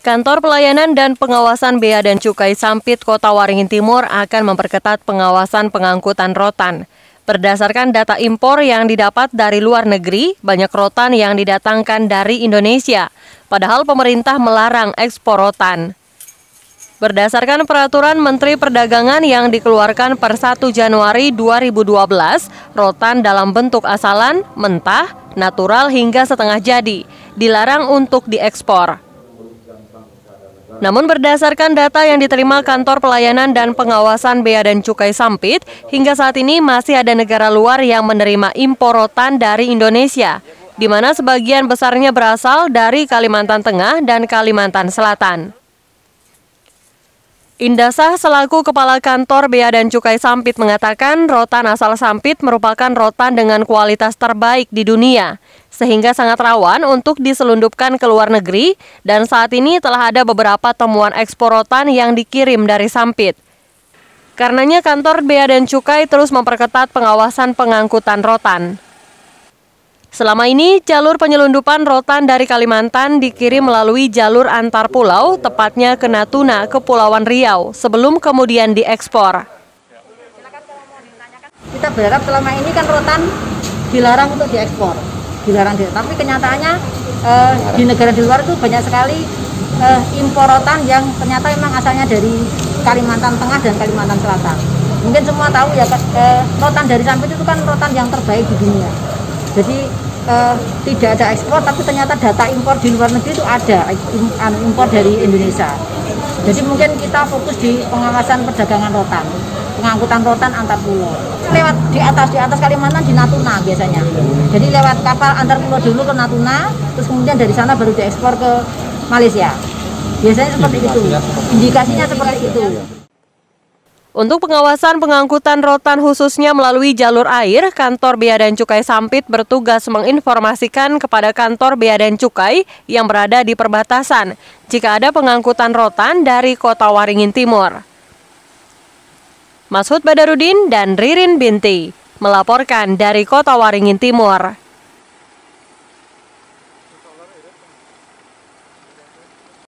Kantor Pelayanan dan Pengawasan Bea dan Cukai Sampit Kota Waringin Timur akan memperketat pengawasan pengangkutan rotan. Berdasarkan data impor yang didapat dari luar negeri, banyak rotan yang didatangkan dari Indonesia, padahal pemerintah melarang ekspor rotan. Berdasarkan peraturan Menteri Perdagangan yang dikeluarkan per 1 Januari 2012, rotan dalam bentuk asalan, mentah, natural hingga setengah jadi, dilarang untuk diekspor. Namun berdasarkan data yang diterima Kantor Pelayanan dan Pengawasan Bea dan Cukai Sampit, hingga saat ini masih ada negara luar yang menerima impor rotan dari Indonesia, di mana sebagian besarnya berasal dari Kalimantan Tengah dan Kalimantan Selatan. Indasah selaku Kepala Kantor Bea dan Cukai Sampit mengatakan rotan asal Sampit merupakan rotan dengan kualitas terbaik di dunia, sehingga sangat rawan untuk diselundupkan ke luar negeri, dan saat ini telah ada beberapa temuan ekspor rotan yang dikirim dari Sampit. Karenanya Kantor Bea dan Cukai terus memperketat pengawasan pengangkutan rotan. Selama ini, jalur penyelundupan rotan dari Kalimantan dikirim melalui jalur antar pulau, tepatnya ke Natuna, Kepulauan Riau, sebelum kemudian diekspor. Kita berharap selama ini kan rotan dilarang untuk diekspor, tapi kenyataannya di negara di luar itu banyak sekali impor rotan yang ternyata memang asalnya dari Kalimantan Tengah dan Kalimantan Selatan. Mungkin semua tahu ya, rotan dari Sampit itu kan rotan yang terbaik di dunia. Jadi tidak ada ekspor, tapi ternyata data impor di luar negeri itu ada impor dari Indonesia. Jadi mungkin kita fokus di pengawasan perdagangan rotan, pengangkutan rotan antar pulau. Lewat di atas Kalimantan di Natuna biasanya. Jadi lewat kapal antar pulau dulu ke Natuna, terus kemudian dari sana baru diekspor ke Malaysia. Biasanya seperti itu. Indikasinya seperti itu. Untuk pengawasan pengangkutan rotan khususnya melalui jalur air, Kantor Bea dan Cukai Sampit bertugas menginformasikan kepada Kantor Bea dan Cukai yang berada di perbatasan jika ada pengangkutan rotan dari Kota Waringin Timur. Mashud Badarudin dan Ririn Binti melaporkan dari Kota Waringin Timur.